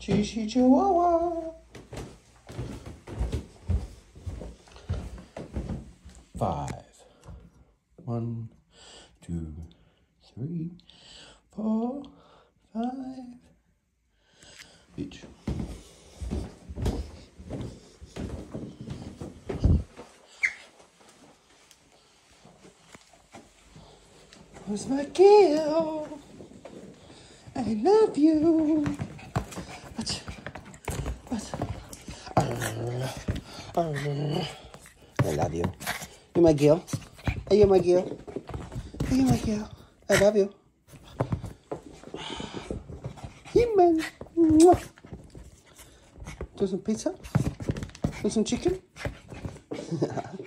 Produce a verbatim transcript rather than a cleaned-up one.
ChiChi Chihuahua. Five. One, two, three, four, five. Each. Where's my girl? I love you. What? What? Uh, uh, I love you. You're my girl. Are you my girl? Are you my girl? I love you. Human. Do some pizza? Do some chicken?